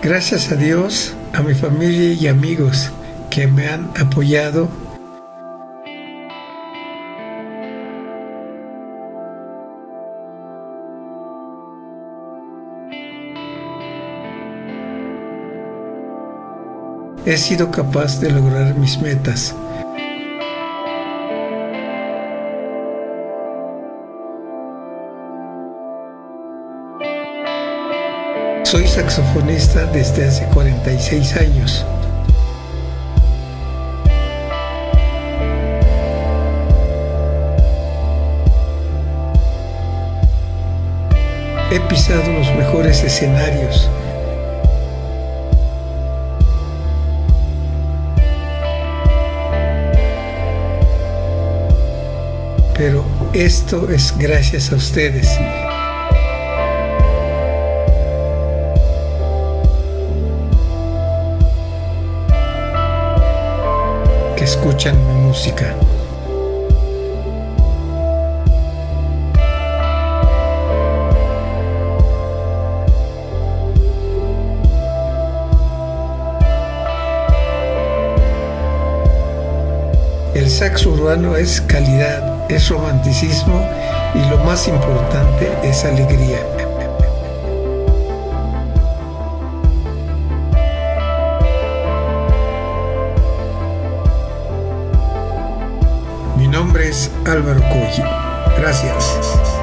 Gracias a Dios, a mi familia y amigos que me han apoyado. He sido capaz de lograr mis metas. Soy saxofonista desde hace 46 años. He pisado los mejores escenarios. Pero esto es gracias a ustedes. Que escuchan mi música. El sax urbano es calidad, es romanticismo y lo más importante es alegría. Mi nombre es Álvaro Colli. Gracias.